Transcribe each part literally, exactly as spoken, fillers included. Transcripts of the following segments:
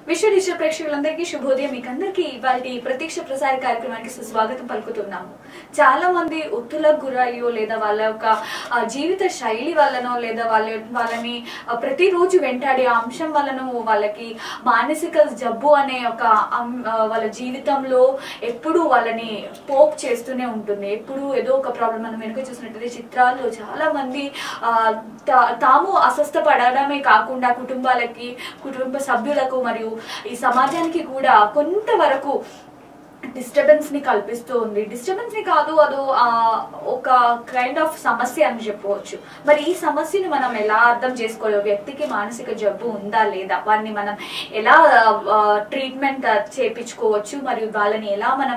విశ్వ డిజిటల్ ప్రేక్షకులందరికీ శుభోదయం. మీకందరికీ ఇవాల్టి ప్రత్యక్ష ప్రసార కార్యక్రమానికి సుస్వాగతం పలుకుతున్నాము. చాలా మంది ఒత్తులకు గురయ్యో లేదా వాళ్ళ యొక్క జీవిత శైలి వల్లనో లేదా వాళ్ళ వాళ్ళని ప్రతిరోజు వెంటాడే అంశం వలన వాళ్ళకి మానసిక జబ్బు అనే ఒక వాళ్ళ జీవితంలో ఎప్పుడు వాళ్ళని పోక్ చేస్తూనే ఉంటుంది. ఎప్పుడు ఏదో ఒక ప్రాబ్లం మనం వెనుక చూసినట్టయితే చిత్రాల్లో చాలా మంది తాము అస్వస్థ పడడమే కాకుండా కుటుంబాలకి కుటుంబ సభ్యులకు మరియు ఈ సమాజానికి కూడా కొంతవరకు డిస్టర్బెన్స్ ని కల్పిస్తూ ఉంది. డిస్టర్బెన్స్ ని కాదు, అదో ఒక కైండ్ ఆఫ్ సమస్య అని చెప్పవచ్చు. మరి ఈ సమస్యను మనం ఎలా అర్థం చేసుకోవాలి? వ్యక్తికి మానసిక జబ్బు ఉందా లేదా, వారిని మనం ఎలా ట్రీట్మెంట్ చేయించుకోవచ్చు మరియు వాళ్ళని ఎలా మనం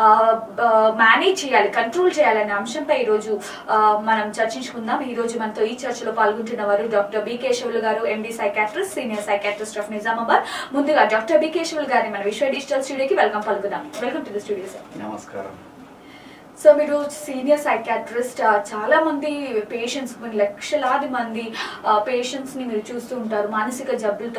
మేనేజ్ చేయాలి, కంట్రోల్ చేయాలనే అంశంపై ఈరోజు మనం చర్చించుకుందాం. ఈ రోజు మనతో ఈ చర్చలో పాల్గొంటున్న వారు డాక్టర్ బి కేశవులు గారు, MD psychiatrist, senior psychiatrist of Nizamabad. ముందుగా డాక్టర్ బి కేశవులు గారిని మన విశ్వ డిజిటల్ స్టూడియోకి వెల్కమ్ పలుకుదాం. Welcome to the studio sir. నమస్కారం. సో మీరు సీనియర్ సైకాట్రిస్ట్, చాలా మంది పేషెంట్స్, కొన్ని లక్షలాది మంది పేషెంట్స్ ని మీరు చూస్తూ ఉంటారు మానసిక జబ్బులతో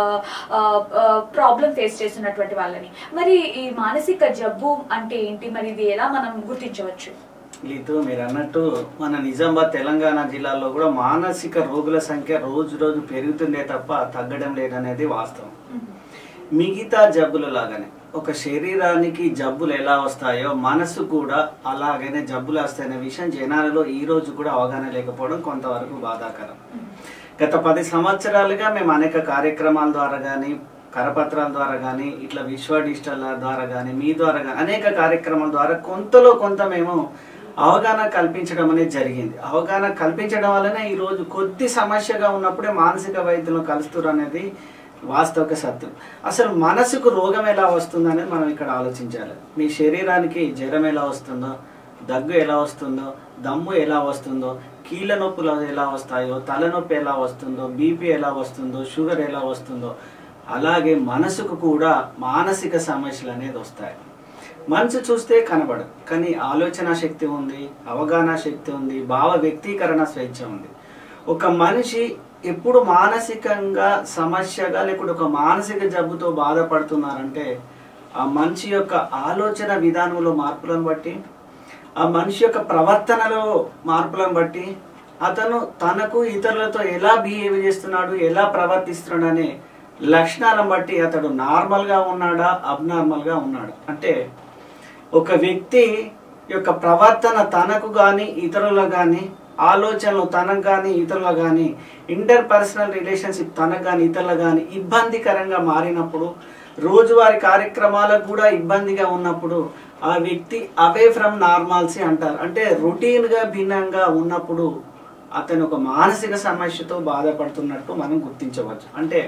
ప్రాబ్లం ఫేస్ చేస్తున్నటువంటి వాళ్ళని. మరి ఈ మానసిక జబ్బు అంటే ఏంటి, మరి ఇది ఎలా మనం గుర్తించవచ్చు? లేదు, మీరు అన్నట్టు మన నిజామాబాద్ తెలంగాణ జిల్లాలో కూడా మానసిక రోగుల సంఖ్య రోజు రోజు పెరుగుతుందే తప్ప తగ్గడం లేదనేది వాస్తవం. మిగతా జబ్బుల లాగానే ఒక శరీరానికి జబ్బులు ఎలా వస్తాయో మనసు కూడా అలాగనే జబ్బులు వస్తాయనే విషయం జనాలలో ఈ రోజు కూడా అవగాహన లేకపోవడం కొంతవరకు బాధాకరం. గత పది సంవత్సరాలుగా మేము అనేక కార్యక్రమాల ద్వారా కానీ, కరపత్రాల ద్వారా కానీ, ఇట్లా విశ్వ డిజిటల్ ద్వారా కానీ, మీ ద్వారా కానీ అనేక కార్యక్రమాల ద్వారా కొంతలో కొంత మేము అవగాహన కల్పించడం అనేది జరిగింది. అవగాహన కల్పించడం వల్లనే ఈరోజు కొద్ది సమస్యగా ఉన్నప్పుడే మానసిక వైద్యులను కలుస్తారు అనేది వాస్తవిక సత్యం. అసలు మనసుకు రోగం ఎలా వస్తుందో అనేది మనం ఇక్కడ ఆలోచించాలి. మీ శరీరానికి జ్వరం ఎలా వస్తుందో, దగ్గు ఎలా వస్తుందో, దమ్ము ఎలా వస్తుందో, కీళ్ళ నొప్పులు ఎలా వస్తాయో, తలనొప్పి ఎలా వస్తుందో, బీపీ ఎలా వస్తుందో, షుగర్ ఎలా వస్తుందో, అలాగే మనసుకు కూడా మానసిక సమస్యలు అనేది వస్తాయి. మనసు చూస్తే కనబడదు, కానీ ఆలోచన శక్తి ఉంది, అవగాహన శక్తి ఉంది, భావ వ్యక్తీకరణ స్వేచ్ఛ ఉంది. ఒక మనిషి ఎప్పుడు మానసికంగా సమస్యగా లేకుంటే ఒక మానసిక జబ్బుతో బాధపడుతున్నారంటే ఆ మనిషి యొక్క ఆలోచన విధానంలో మార్పులను బట్టి, ఆ మనిషి యొక్క ప్రవర్తనలో మార్పులను బట్టి, అతను తనకు ఇతరులతో ఎలా బిహేవ్ చేస్తున్నాడు, ఎలా ప్రవర్తిస్తున్నాడు అనే లక్షణాలను బట్టి అతడు నార్మల్గా ఉన్నాడా, అబ్నార్మల్గా ఉన్నాడు. అంటే ఒక వ్యక్తి యొక్క ప్రవర్తన తనకు కానీ ఇతరులకు కానీ, ఆలోచనలు తనకు కానీ ఇతరులకు కానీ, ఇంటర్ పర్సనల్ రిలేషన్షిప్ తనకు కానీ ఇతరులకు కానీ ఇబ్బందికరంగా మారినప్పుడు, రోజువారీ కార్యక్రమాలకు కూడా ఇబ్బందిగా ఉన్నప్పుడు ఆ వ్యక్తి అవే ఫ్రమ్ నార్మాల్సీ అంటారు. అంటే రొటీన్గా భిన్నంగా ఉన్నప్పుడు అతను ఒక మానసిక సమస్యతో బాధపడుతున్నట్టు మనం గుర్తించవచ్చు. అంటే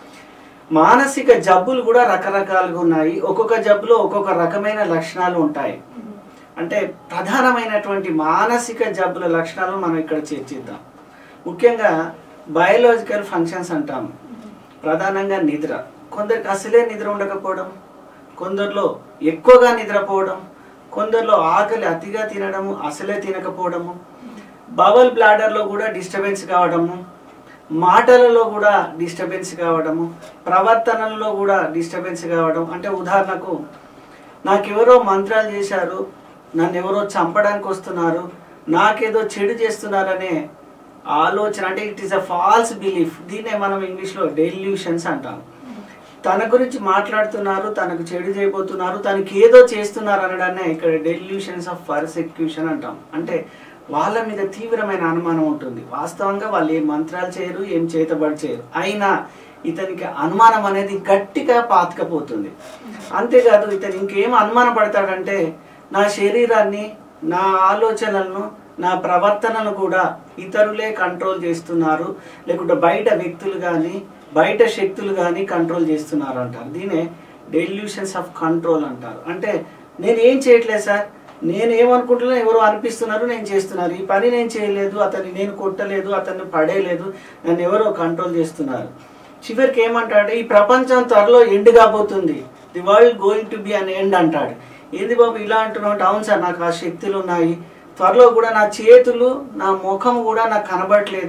మానసిక జబ్బులు కూడా రకరకాలుగా ఉన్నాయి. ఒక్కొక్క జబ్బులో ఒక్కొక్క రకమైన లక్షణాలు ఉంటాయి. అంటే ప్రధానమైనటువంటి మానసిక జబ్బుల లక్షణాలను మనం ఇక్కడ చర్చిద్దాం. ముఖ్యంగా బయోలాజికల్ ఫంక్షన్స్ అంటాము. ప్రధానంగా నిద్ర. కొందరికి అసలే నిద్ర ఉండకపోవడం, కొందరిలో ఎక్కువగా నిద్రపోవడం, కొందరిలో ఆకలి అతిగా తినడము, అసలే తినకపోవడము, బవల్ బ్లాడర్లో కూడా డిస్టర్బెన్స్ కావడము, మాటలలో కూడా డిస్టర్బెన్స్ కావడము, ప్రవర్తనలో కూడా డిస్టర్బెన్స్ కావడం. అంటే ఉదాహరణకు, నాకెవరో మంత్రాలు చేశారు, నన్ను ఎవరో చంపడానికి వస్తున్నారు, నాకేదో చెడు చేస్తున్నారనే ఆలోచన. అంటే it is a false belief. దీన్నే మనం ఇంగ్లీష్లో డెల్యూషన్స్ అంటాం. తన గురించి మాట్లాడుతున్నారు, తనకు చెడు చేయబోతున్నారు, తనకి ఏదో చేస్తున్నారు అనడాన్ని ఇక్కడ డెల్యూషన్స్ ఆఫ్ పర్సెక్యూషన్ అంటాం. అంటే వాళ్ళ మీద తీవ్రమైన అనుమానం ఉంటుంది. వాస్తవంగా వాళ్ళు ఏం మంత్రాలు చేయరు, ఏం చేతబడి చేయరు, అయినా ఇతనికి అనుమానం అనేది గట్టిగా పాతకపోతుంది. అంతేకాదు, ఇతను ఇంకేం అనుమానం పడతాడంటే నా శరీరాన్ని, నా ఆలోచనలను, నా ప్రవర్తనను కూడా ఇతరులే కంట్రోల్ చేస్తున్నారు, లేకుంటే బయట వ్యక్తులు కానీ బయట శక్తులు కానీ కంట్రోల్ చేస్తున్నారు అంటారు. దీనే డెల్యూషన్స్ ఆఫ్ కంట్రోల్ అంటారు. అంటే నేను ఏం చేయట్లేదు సార్, నేను ఏమనుకుంటున్నా ఎవరో అనిపిస్తున్నారు, నేను చేస్తున్నారు, ఈ పని నేను చేయలేదు, అతన్ని నేను కొట్టలేదు, అతన్ని పడేయలేదు, నన్ను ఎవరో కంట్రోల్ చేస్తున్నారు. చివరికి ఏమంటాడు, ఈ ప్రపంచం త్వరలో ఎండ్ కాబోతుంది, the world going to be an end అంటాడు. ఏంది బాబు ఇలా అంటున్నావు? అవును సార్, నాకు ఆ శక్తులు ఉన్నాయి, త్వరలో కూడా నా చేతులు, నా ముఖం కూడా నాకు కనబడట్లేదు,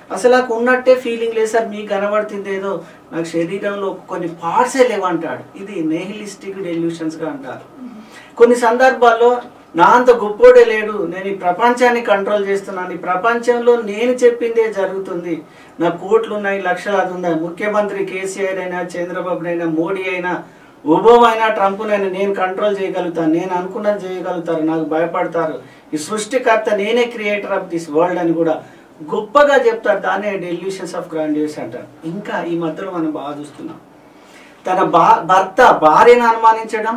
అసలు నాకు ఉన్నట్టే ఫీలింగ్ లేదు సార్, మీకు కనబడుతుంది ఏదో నాకు శరీరంలో కొన్ని పార్ట్సే లేవంటాడు. ఇది నెహిలిస్టిక్ డెల్యూషన్స్గా అంటారు. కొన్ని సందర్భాల్లో నా అంత గొప్పోడే లేడు, నేను ఈ ప్రపంచాన్ని కంట్రోల్ చేస్తున్నాను, ఈ ప్రపంచంలో నేను చెప్పిందే జరుగుతుంది, నా కోట్లు ఉన్నాయి, లక్షలాది ఉన్నాయి, ముఖ్యమంత్రి కేసీఆర్ అయినా, చంద్రబాబు అయినా, మోడీ అయినా, ఒబామా అయినా, ట్రంప్నైనా నేను కంట్రోల్ చేయగలుగుతాను, నేను అనుకున్నది చేయగలుగుతారు, నాకు భయపడతారు, ఈ సృష్టికర్త నేనే క్రియేటర్ ఆఫ్ దిస్ వరల్డ్ అని కూడా గొప్పగా చెప్తారు. దాన్నే డెల్యూషన్స్ ఆఫ్ గ్రాండియస్ అంటారు. ఇంకా ఈ మధ్యలో మనం బాగా చూస్తున్నాం, తన బా భర్త భార్యను అనుమానించడం,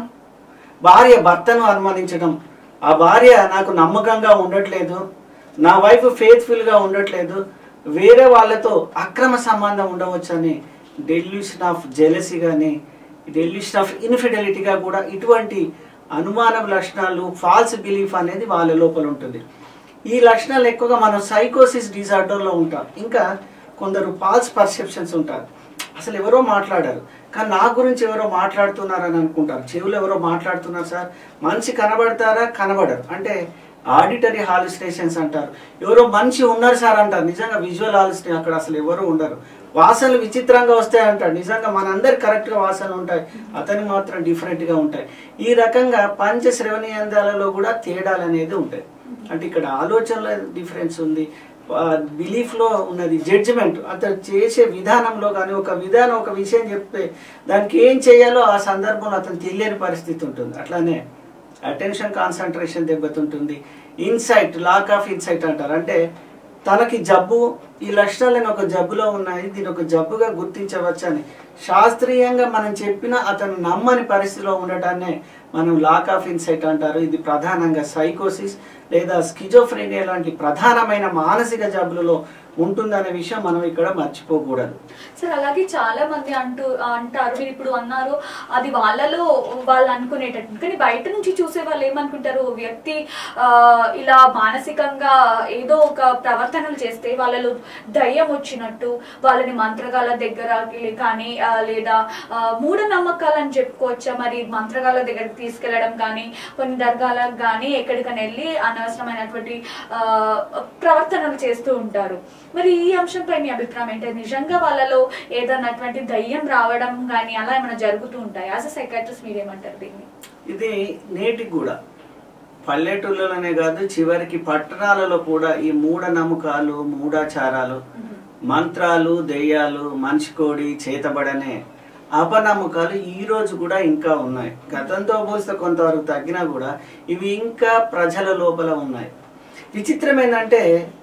భార్య భర్తను అనుమానించడం, ఆ భార్య నాకు నమ్మకంగా ఉండట్లేదు, నా వైఫ్ ఫెయిత్ఫుల్గా ఉండట్లేదు, వేరే వాళ్ళతో అక్రమ సంబంధం ఉండవచ్చని డెల్యూషన్ ఆఫ్ జెలసీ కానీ, డెల్యూషన్ ఆఫ్ ఇన్ఫిడెలిటీగా కూడా ఇటువంటి అనుమానం లక్షణాలు, ఫాల్స్ బిలీఫ్ అనేది వాళ్ళ లోపల ఉంటుంది. ఈ లక్షణాలు ఎక్కువగా మనం సైకోసిస్ డిజార్డర్లో ఉంటాం. ఇంకా కొందరు ఫాల్స్ పర్సెప్షన్స్ ఉంటారు. అసలు ఎవరో మాట్లాడారు కానీ నా గురించి ఎవరో మాట్లాడుతున్నారని అనుకుంటారు. చెవులు ఎవరో మాట్లాడుతున్నారు సార్, మనిషి కనబడతారా, కనబడరు అంటే ఆడిటరీ హాలుసినేషన్స్ అంటారు. ఎవరో మనిషి ఉన్నారు సార్ అంటారు, నిజంగా విజువల్ హాలుసినేషన్, అక్కడ అసలు ఎవరు ఉండరు. వాసనలు విచిత్రంగా వస్తాయి అంటాడు, నిజంగా మనందరికి కరెక్ట్గా వాసనలు ఉంటాయి, అతని మాత్రం డిఫరెంట్గా ఉంటాయి. ఈ రకంగా పంచ శ్రవణీయంధ్రాలలో కూడా తేడాలు అనేది ఉంటాయి. అంటే ఇక్కడ ఆలోచనలో డిఫరెన్స్ ఉంది, బిలీఫ్లో ఉన్నది, జడ్జిమెంట్ అతను చేసే విధానంలో కానీ, ఒక విధానం ఒక విషయం చెప్తే దానికి ఏం చేయాలో ఆ సందర్భంలో అతను తెలియని పరిస్థితి ఉంటుంది. అట్లానే అటెన్షన్ కాన్సన్ట్రేషన్ దెబ్బతింటుంది. ఇన్సైట్, లాక్ ఆఫ్ ఇన్సైట్ అంటారు. అంటే తనకి జబ్బు, ఈ లక్షణాలను ఒక జబ్బులో ఉన్నాయి, దీని ఒక జబ్బుగా గుర్తించవచ్చని శాస్త్రీయంగా మనం చెప్పినా అతను నమ్మని పరిస్థితిలో ఉండటాన్నే మనం లాక్ ఆఫ్ ఇన్సైట్ అంటారు. ఇది ప్రధానంగా సైకోసిస్ లేదా స్కిజోఫ్రెనియా లాంటి ప్రధానమైన మానసిక జబ్బులలో ఉంటుందనే విషయం మనం ఇక్కడ మర్చిపోకూడదు. సార్ అలాగే చాలా మంది అంటూ అంటారు, మీరు ఇప్పుడు అన్నారు అది వాళ్ళలో వాళ్ళు అనుకునేటట్టు, కానీ బయట నుంచి చూసే వాళ్ళు ఏమనుకుంటారు, వ్యక్తి ఆ ఇలా మానసికంగా ఏదో ఒక ప్రవర్తనలు చేస్తే వాళ్ళలో దయ్యం వచ్చినట్టు, వాళ్ళని మంత్రగాల దగ్గర కానీ లేదా మూఢనమ్మకాలని చెప్పుకోవచ్చా, మరి మంత్రగాల దగ్గరికి తీసుకెళ్లడం కానీ, కొన్ని దర్గాలకు కానీ ఎక్కడికైనా వెళ్ళి అనవసరమైనటువంటి ఆ ప్రవర్తనలు చేస్తూ ఉంటారు. మరి ఈ అంశంపై మీ అభిప్రాయం ఏంటి? నిజంగా వాళ్ళలో ఏదన్నటువంటి దయ్యం రావడం కానీ అలా ఏమైనా జరుగుతూ ఉంటాయి? యాజ్ అ సైకాట్రిస్ట్ మీరేమంటారు దీన్ని? ఇది నేటికి కూడా పల్లెటూళ్ళలోనే కాదు, చివరికి పట్టణాలలో కూడా ఈ మూఢనమ్మకాలు, మూఢాచారాలు, మంత్రాలు, దెయ్యాలు, మనిషి కోడి, చేతబడనే అపనమ్మకాలు ఈ రోజు కూడా ఇంకా ఉన్నాయి. గతంతో పోలిస్తే కొంతవరకు తగ్గినా కూడా ఇవి ఇంకా ప్రజల లోపల ఉన్నాయి. విచిత్రం ఏంటంటే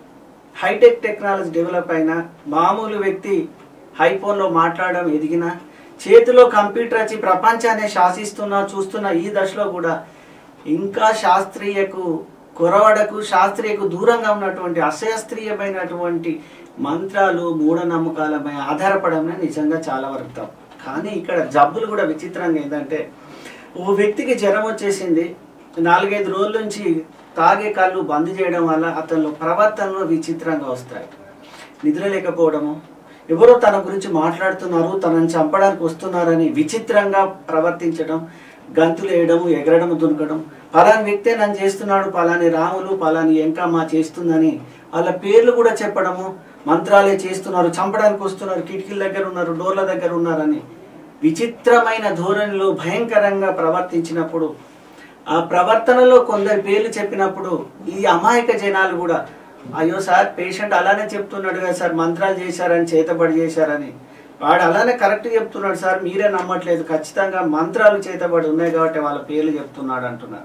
హైటెక్ టెక్నాలజీ డెవలప్ అయినా, మామూలు వ్యక్తి హైఫోన్లో మాట్లాడడం ఎదిగినా, చేతిలో కంప్యూటర్ వచ్చి ప్రపంచాన్ని శాసిస్తున్నా చూస్తున్న ఈ దశలో కూడా ఇంకా శాస్త్రీయకు కొరవడకు, శాస్త్రీయకు దూరంగా ఉన్నటువంటి అశాస్త్రీయమైనటువంటి మంత్రాలు, మూఢనమ్మకాలపై ఆధారపడమే నిజంగా చాలా వరకు తప్పు. కానీ ఇక్కడ జబ్బులు కూడా విచిత్రంగా ఏంటంటే, ఓ వ్యక్తికి జ్వరం వచ్చేసింది, నాలుగైదు రోజుల నుంచి తాగే కళ్ళు బంద్ చేయడం వల్ల అతనిలో ప్రవర్తనలో విచిత్రంగా వస్తాయి. నిద్ర లేకపోవడము, ఎవరో తన గురించి మాట్లాడుతున్నారు, తనని చంపడానికి వస్తున్నారని విచిత్రంగా ప్రవర్తించడం, గంతులు వేయడము, ఎగరడము, దునకడం, పలాని వ్యక్తే నన్ను చేస్తున్నాడు, పలాని రాములు, పలాని ఎంకమ్మ చేస్తుందని వాళ్ళ పేర్లు కూడా చెప్పడము, మంత్రాలే చేస్తున్నారు, చంపడానికి వస్తున్నారు, కిటికీల దగ్గర ఉన్నారు, డోర్ల దగ్గర ఉన్నారని విచిత్రమైన ధోరణిలో భయంకరంగా ప్రవర్తించినప్పుడు, ఆ ప్రవర్తనలో కొందరు పేర్లు చెప్పినప్పుడు ఈ అమాయక జనాలు కూడా అయ్యో సార్ పేషెంట్ అలానే చెప్తున్నాడు కదా సార్, మంత్రాలు చేశారని, చేతబడి చేశారని, వాడు అలానే కరెక్ట్ చెప్తున్నాడు సార్, మీరే నమ్మట్లేదు, ఖచ్చితంగా మంత్రాలు చేతబడి ఉన్నాయి కాబట్టి వాళ్ళ పేర్లు చెప్తున్నాడు అంటున్నారు.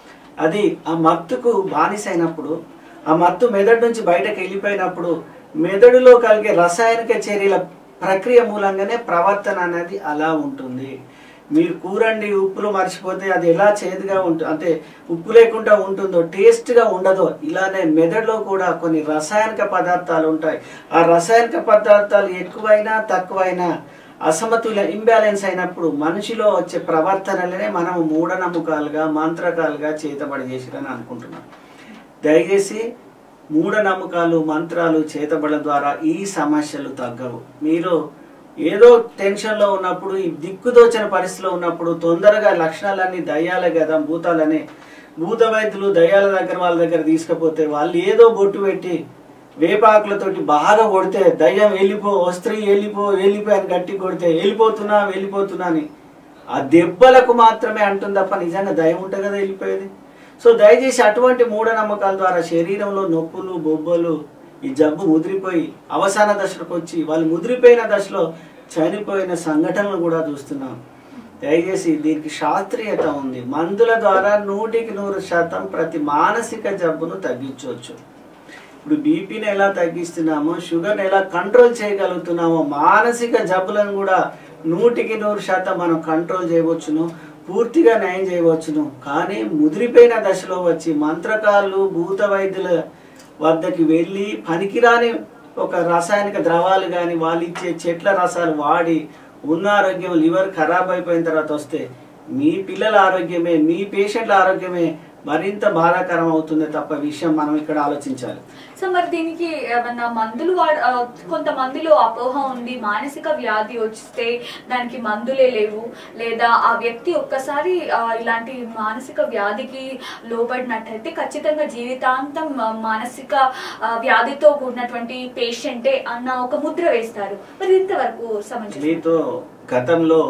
అది ఆ మత్తుకు బానిసైనప్పుడు, ఆ మత్తు మెదడు నుంచి బయటకు వెళ్ళిపోయినప్పుడు మెదడులో కలిగే రసాయనిక చర్యల ప్రక్రియ మూలంగానే ప్రవర్తన అనేది అలా ఉంటుంది. మీరు కూరండి ఉప్పులు మర్చిపోతే అది ఎలా చేదుగా ఉంటుంది, అంటే ఉప్పు లేకుండా ఉంటుందో, టేస్ట్గా ఉండదో, ఇలానే మెదడులో కూడా కొన్ని రసాయనిక పదార్థాలు ఉంటాయి. ఆ రసాయనిక పదార్థాలు ఎక్కువైనా తక్కువైనా అసమతుల్య ఇంబ్యాలెన్స్ అయినప్పుడు మనిషిలో వచ్చే ప్రవర్తనలనే మనం మూఢనమ్మకాలుగా, మంత్రకాలుగా చేతబడి చేసిరని అనుకుంటున్నాం. దయచేసి మూఢనమ్మకాలు, మంత్రాలు, చేతబడుల ద్వారా ఈ సమస్యలు తగ్గవు. మీరు ఏదో టెన్షన్లో ఉన్నప్పుడు, ఈ దిక్కుదోచని పరిస్థితిలో ఉన్నప్పుడు తొందరగా లక్షణాలన్నీ దయ్యాలే కదా, భూతాలని భూత వైద్యులు దయ్యాల దగ్గర వాళ్ళ దగ్గర తీసుకపోతే వాళ్ళు ఏదో బొట్టు పెట్టి వేపాకులతోటి బాగా కొడితే దయ్యం వెళ్ళిపో, స్త్రీ వెళ్ళిపో వెళ్ళిపో అని గట్టి కొడితే వెళ్ళిపోతున్నా వెళ్ళిపోతున్నా అని ఆ దెబ్బలకు మాత్రమే అంటుంది తప్ప నిజంగా దయ్యం ఉంటుంది కదా వెళ్ళిపోయేది. సో దయచేసి అటువంటి మూఢనమ్మకాల ద్వారా శరీరంలో నొప్పులు బొబ్బలు ఈ జబ్బు ముదిరిపోయి అవసాన దశలకు వచ్చి వాళ్ళు ముదిరిపోయిన దశలో చనిపోయిన సంఘటనలు కూడా చూస్తున్నాం. దయచేసి దీనికి శాస్త్రీయత ఉంది. మందుల ద్వారా నూటికి నూరు శాతం ప్రతి మానసిక జబ్బును తగ్గించవచ్చు. ఇప్పుడు బీపీని ఎలా తగ్గిస్తున్నామో, షుగర్ని ఎలా కంట్రోల్ చేయగలుగుతున్నామో, మానసిక జబ్బులను కూడా నూటికి నూరు శాతం మనం కంట్రోల్ చేయవచ్చును, పూర్తిగా నయం చేయవచ్చును. కానీ ముదిరిపోయిన దశలో వచ్చి మంత్రకాలు భూత వైద్యుల వద్దకి వెళ్ళి పనికిరాని ఒక రసాయనిక ద్రవాలు కానీ వాళ్ళు ఇచ్చే చెట్ల రసాలు వాడి ఉన్న ఆరోగ్యం లివర్ ఖరాబ్ అయిపోయిన తర్వాత వస్తే మీ పిల్లల ఆరోగ్యమే, మీ పేషెంట్ల ఆరోగ్యమే మరింత బాధాకరం అవుతుంది తప్ప విషయం మనం ఇక్కడ ఆలోచించాలి. సో మరి దీనికి ఏమన్నా మందులు వాడ కొంతమందిలో అపోహ ఉంది, మానసిక వ్యాధి వస్తే దానికి మందులే లేవు, లేదా ఆ వ్యక్తి ఒక్కసారి ఇలాంటి మానసిక వ్యాధికి లోబడినట్టయితే ఖచ్చితంగా జీవితాంతం మానసిక వ్యాధితో కూడినటువంటి పేషెంటే అన్న ఒక ముద్ర వేస్తారు. మరి ఇంతవరకు సమంజసం? మీతో గతంలో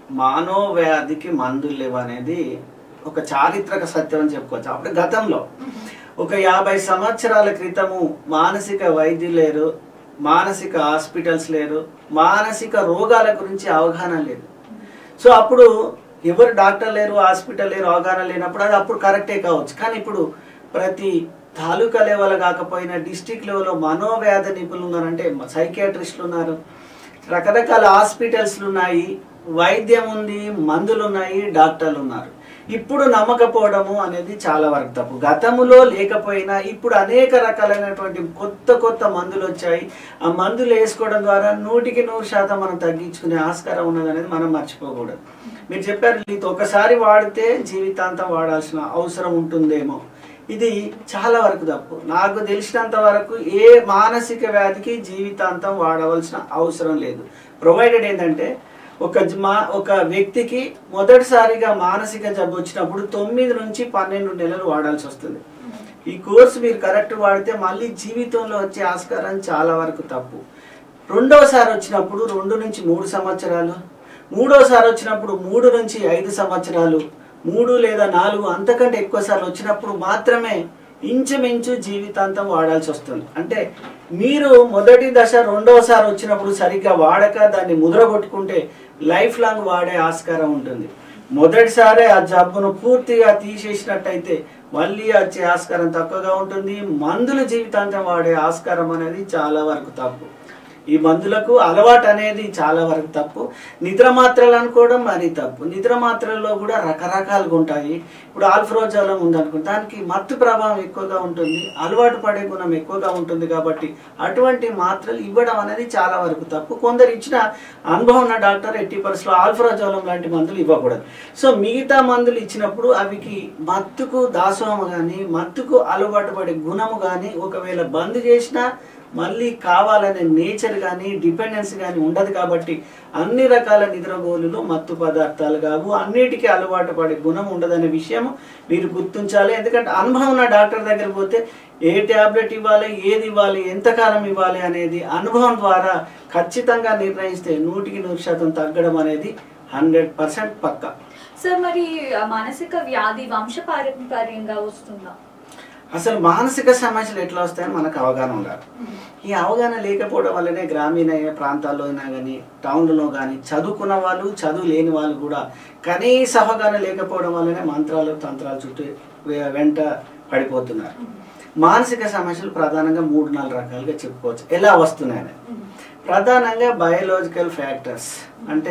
మనోవ్యాధికి మందులు లేవు అనేది ఒక చారిత్రక సత్యం అని చెప్పుకోవచ్చు. అప్పుడు గతంలో ఒక యాభై సంవత్సరాల క్రితము మానసిక వైద్యులు లేరు, మానసిక హాస్పిటల్స్ లేరు, మానసిక రోగాల గురించి అవగాహన లేదు. సో అప్పుడు ఎవరు డాక్టర్ లేరు, హాస్పిటల్ లేరు, అవగాహన లేనప్పుడు అది అప్పుడు కరెక్టే కావచ్చు. కానీ ఇప్పుడు ప్రతి తాలూకా లెవెల్ కాకపోయినా డిస్టిక్ లెవెల్లో మనోవ్యాధి నిపుణులు ఉన్నారంటే సైకియాట్రిస్టులు ఉన్నారు, రకరకాల హాస్పిటల్స్లు ఉన్నాయి, వైద్యం ఉంది, మందులు ఉన్నాయి, డాక్టర్లు ఉన్నారు. ఇప్పుడు నమ్మకపోవడము అనేది చాలా వరకు తప్పు. గతములో లేకపోయినా ఇప్పుడు అనేక రకాలైనటువంటి కొత్త కొత్త మందులు వచ్చాయి. ఆ మందులు వేసుకోవడం ద్వారా నూటికి నూరు శాతం మనం తగ్గించుకునే ఆస్కారం ఉన్నది అనేది మనం మర్చిపోకూడదు. మీరు చెప్పారు ఇది ఒకసారి వాడితే జీవితాంతం వాడాల్సిన అవసరం ఉంటుందేమో, ఇది చాలా వరకు తప్పు. నాకు తెలిసినంత వరకు ఏ మానసిక వ్యాధికి జీవితాంతం వాడవలసిన అవసరం లేదు. ప్రొవైడెడ్ ఏంటంటే ఒక మా ఒక వ్యక్తికి మొదటిసారిగా మానసిక జబ్బు వచ్చినప్పుడు తొమ్మిది నుంచి పన్నెండు నెలలు వాడాల్సి వస్తుంది. ఈ కోర్సు మీరు కరెక్ట్ వాడితే మళ్ళీ జీవితంలో వచ్చే ఆస్కారం చాలా వరకు తప్పు. రెండోసారి వచ్చినప్పుడు రెండు నుంచి మూడు సంవత్సరాలు, మూడోసారి వచ్చినప్పుడు మూడు నుంచి ఐదు సంవత్సరాలు, మూడు లేదా నాలుగు అంతకంటే ఎక్కువ సార్లు వచ్చినప్పుడు మాత్రమే ఇంచుమించు జీవితాంతం వాడాల్సి వస్తుంది. అంటే మీరు మొదటి దశ రెండోసారి వచ్చినప్పుడు సరిగ్గా వాడక దాన్ని ముద్ర కొట్టుకుంటే లైఫ్ లాంగ్ వాడే ఆస్కారం ఉంటుంది. మొదటిసారి ఆ జబ్బును పూర్తిగా తీసేసినట్టయితే మళ్ళీ వచ్చే ఆస్కారం తక్కువగా ఉంటుంది. మందులు జీవితాంతం వాడే ఆస్కారం అనేది చాలా వరకు తప్పు. ఈ మందులకు అలవాటు అనేది చాలా వరకు తప్పు. నిద్ర మాత్రలు అనుకోవడం మరీ తప్పు. నిద్ర మాత్రల్లో కూడా రకరకాలుగా ఉంటాయి. ఇప్పుడు ఆల్ఫ్రోజాలం ఉందనుకో, దానికి మత్తు ప్రభావం ఎక్కువగా ఉంటుంది, అలవాటు పడే గుణం ఎక్కువగా ఉంటుంది. కాబట్టి అటువంటి మాత్రలు ఇవ్వడం అనేది చాలా వరకు తప్పు. కొందరు ఇచ్చిన అనుభవం ఉన్న డాక్టర్ ఎట్టి పరిస్థితుల్లో ఆల్ఫ్రోజాలం లాంటి మందులు ఇవ్వకూడదు. సో మిగతా మందులు ఇచ్చినప్పుడు అవికి మత్తుకు దాసోహం కానీ మత్తుకు అలవాటు పడే గుణము కానీ ఒకవేళ బంద్ చేసినా మళ్ళీ కావాలనే నేచర్ కానీ డిపెండెన్స్ కానీ ఉండదు. కాబట్టి అన్ని రకాల నిద్రగోళులు మత్తు పదార్థాలు కావు, అన్నిటికీ అలవాటు పడే గుణం ఉండదనే విషయం మీరు గుర్తించాలి. ఎందుకంటే అనుభవం ఉన్న డాక్టర్ దగ్గర పోతే ఏ ట్యాబ్లెట్ ఇవ్వాలి, ఏది ఇవ్వాలి, ఎంతకాలం ఇవ్వాలి అనేది అనుభవం ద్వారా ఖచ్చితంగా నిర్ణయిస్తే నూటికి నూరు శాతం తగ్గడం అనేది హండ్రెడ్ పర్సెంట్ పక్కా. సార్ మరి మానసిక వ్యాధి వంశపారంపర్యంగా వస్తుందా? అసలు మానసిక సమస్యలు ఎట్లా వస్తాయని మనకు అవగాహన ఉండాలి. ఈ అవగాహన లేకపోవడం వల్లనే గ్రామీణ ప్రాంతాల్లో అయినా కానీ టౌన్లలో కానీ చదువుకున్న వాళ్ళు చదువు లేని వాళ్ళు కూడా కనీస అవగాహన లేకపోవడం వల్లనే మంత్రాలు తంత్రాలు చుట్టూ వెంట పడిపోతున్నారు. మానసిక సమస్యలు ప్రధానంగా మూడు నాలుగు రకాలుగా చెప్పుకోవచ్చు. ఎలా వస్తున్నాయని ప్రధానంగా బయోలాజికల్ ఫ్యాక్టర్స్ అంటే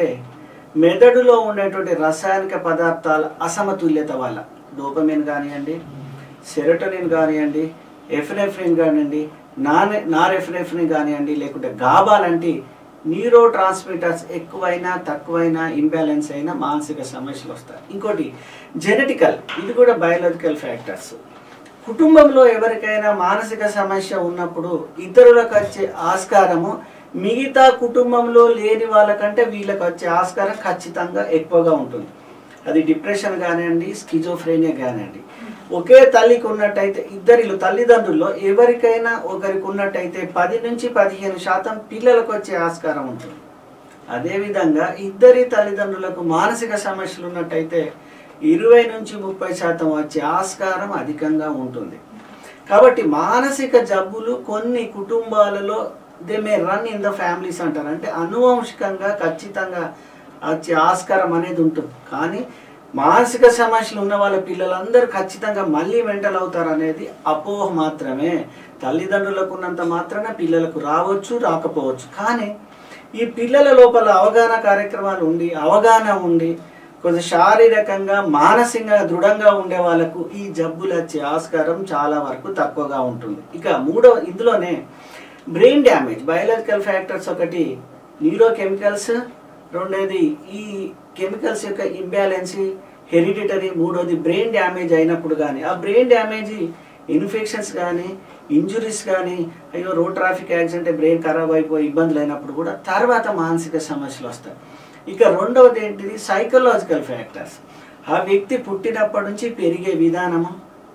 మెదడులో ఉండేటువంటి రసాయనిక పదార్థాల అసమతుల్యత వల్ల డోపమిన్ కానివ్వండి, సెరోటోనిన్ కానివ్వండి, ఎఫ్రెఫ్రిన్ కానివ్వండి, నాన్ నారెఫ్రెఫ్రిన్ కానివ్వండి, లేకుంటే గాబా లాంటి న్యూరో ట్రాన్స్మిటర్స్ ఎక్కువైనా తక్కువైనా ఇంబ్యాలెన్స్ అయినా మానసిక సమస్యలు వస్తాయి. ఇంకోటి జెనెటికల్, ఇది కూడా బయోలాజికల్ ఫ్యాక్టర్స్. కుటుంబంలో ఎవరికైనా మానసిక సమస్య ఉన్నప్పుడు ఇతరులకు వచ్చే ఆస్కారము మిగతా కుటుంబంలో లేని వాళ్ళకంటే వీళ్ళకి వచ్చే ఆస్కారం ఖచ్చితంగా ఎక్కువగా ఉంటుంది. అది డిప్రెషన్ కానివ్వండి, స్కిజోఫ్రేనియా కానివ్వండి. ఒకే తల్లికి ఉన్నట్టయితే ఇద్దరిలో తల్లిదండ్రుల్లో ఎవరికైనా ఒకరికి ఉన్నట్టయితే పది నుంచి పదిహేను శాతం పిల్లలకు వచ్చే ఆస్కారం ఉంటుంది. అదేవిధంగా ఇద్దరి తల్లిదండ్రులకు మానసిక సమస్యలు ఉన్నట్టయితే ఇరవై నుంచి ముప్పై శాతం వచ్చే ఆస్కారం అధికంగా ఉంటుంది. కాబట్టి మానసిక జబ్బులు కొన్ని కుటుంబాలలో they may run in the families అంటారు. అంటే అనువంశికంగా ఖచ్చితంగా వచ్చే ఆస్కారం అనేది ఉంటుంది. కానీ మానసిక సమస్యలు ఉన్న వాళ్ళ పిల్లలందరూ ఖచ్చితంగా మళ్ళీ మెంటల్ అవుతారు అనేది అపోహ మాత్రమే. తల్లిదండ్రులకు ఉన్నంత మాత్రాన పిల్లలకు రావచ్చు, రాకపోవచ్చు. కానీ ఈ పిల్లల లోపల అవగాహన కార్యక్రమాలు ఉండి, అవగాహన ఉండి, కొంచెం శారీరకంగా మానసికంగా దృఢంగా ఉండే వాళ్ళకు ఈ జబ్బులు వచ్చే ఆస్కారం చాలా వరకు తక్కువగా ఉంటుంది. ఇక మూడవ ఇందులోనే బ్రెయిన్ డ్యామేజ్, బయాలజికల్ ఫ్యాక్టర్స్ ఒకటి న్యూరో కెమికల్స్, రెండోది ఈ కెమికల్స్ యొక్క ఇంబ్యాలెన్స్, హెరిడిటరీ, మూడోది బ్రెయిన్ డ్యామేజ్ అయినప్పుడు కానీ ఆ బ్రెయిన్ డ్యామేజ్ ఇన్ఫెక్షన్స్ కానీ ఇంజురీస్ కానీ, అయ్యో రోడ్ ట్రాఫిక్ యాక్సిడెంట్ బ్రెయిన్ ఖరాబ్ అయిపోయి ఇబ్బందులు అయినప్పుడు కూడా తర్వాత మానసిక సమస్యలు వస్తాయి. ఇక రెండవది ఏంటిది సైకలాజికల్ ఫ్యాక్టర్స్. ఆ వ్యక్తి పుట్టినప్పటి నుంచి పెరిగే విధానము,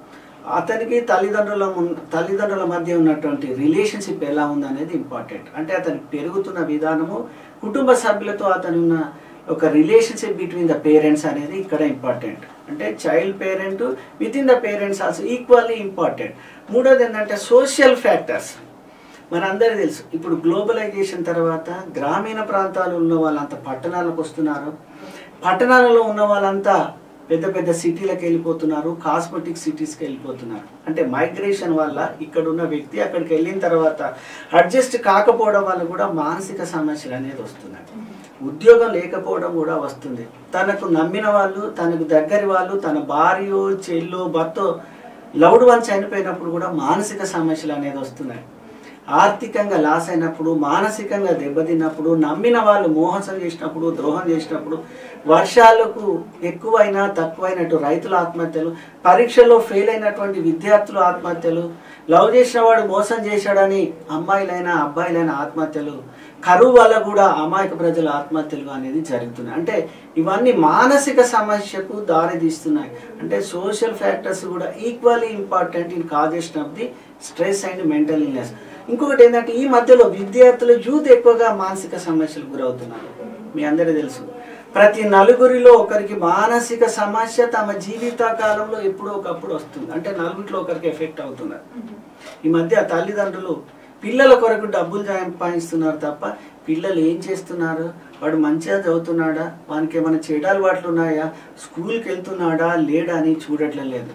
అతనికి తల్లిదండ్రుల తల్లిదండ్రుల మధ్య ఉన్నటువంటి రిలేషన్షిప్ ఎలా ఉందనేది ఇంపార్టెంట్. అంటే అతను పెరుగుతున్న విధానము, కుటుంబ సభ్యులతో అతను ఉన్న ఒక రిలేషన్షిప్ బిట్వీన్ ద పేరెంట్స్ అనేది ఇక్కడ ఇంపార్టెంట్. అంటే child parent with in the parents also equally important. మూడోది ఏంటంటే సోషల్ ఫ్యాక్టర్స్. మనందరికీ తెలుసు, ఇప్పుడు గ్లోబలైజేషన్ తర్వాత గ్రామీణ ప్రాంతాలు ఉన్న వాళ్ళంతా పట్టణాలకు వస్తున్నారు. పట్టణాలలో ఉన్న వాళ్ళంతా పెద్ద పెద్ద సిటీలకు వెళ్ళిపోతున్నారు, కాస్మెటిక్ సిటీస్కి వెళ్ళిపోతున్నారు. అంటే మైగ్రేషన్ వల్ల ఇక్కడ ఉన్న వ్యక్తి అక్కడికి వెళ్ళిన తర్వాత అడ్జస్ట్ కాకపోవడం వల్ల కూడా మానసిక సమస్యలు అనేది వస్తున్నాయి. ఉద్యోగం లేకపోవడం కూడా వస్తుంది. తనకు నమ్మిన వాళ్ళు, తనకు దగ్గరి వాళ్ళు, తన భార్య, చెల్లు, భర్త, లవ్డ్ వన్స్ చనిపోయినప్పుడు కూడా మానసిక సమస్యలు అనేది వస్తున్నాయి. ఆర్థికంగా లాస్ అయినప్పుడు, మానసికంగా దెబ్బతిన్నప్పుడు, నమ్మిన వాళ్ళు మోసం చేసినప్పుడు, ద్రోహం చేసినప్పుడు, వర్షాలకు ఎక్కువైనా తక్కువైనట్టు రైతుల ఆత్మహత్యలు, పరీక్షల్లో ఫెయిల్ అయినటువంటి విద్యార్థుల ఆత్మహత్యలు, లవ్ చేసిన వాడు మోసం చేశాడని అమ్మాయిలైనా అబ్బాయిలైనా ఆత్మహత్యలు, కరువు వల్ల కూడా అమాయక ప్రజల ఆత్మహత్యలు అనేది జరుగుతున్నాయి. అంటే ఇవన్నీ మానసిక సమస్యకు దారి తీస్తున్నాయి. అంటే సోషల్ ఫ్యాక్టర్స్ కూడా equally important in causation of the stress and mental illness. ఇంకొకటి ఏంటంటే ఈ మధ్యలో విద్యార్థులు యూత్ ఎక్కువగా మానసిక సమస్యలకు గురవుతున్నారు. మీ అందరికీ తెలుసు, ప్రతి నలుగురిలో ఒకరికి మానసిక సమస్య తమ జీవిత కాలంలో ఎప్పుడో ఒకప్పుడు వస్తుంది. అంటే నలుగురిలో ఒకరికి ఎఫెక్ట్ అవుతున్నారు. ఈ మధ్య తల్లిదండ్రులు పిల్లల కొరకు డబ్బులు సంపాదిస్తున్నారు తప్ప పిల్లలు ఏం చేస్తున్నారు, వాడు మంచిగా చదువుతున్నాడా, వానికి ఏమైనా చెడు అలవాట్లు ఉన్నాయా, స్కూల్కి వెళ్తున్నాడా లేడా అని చూడట్లేదు.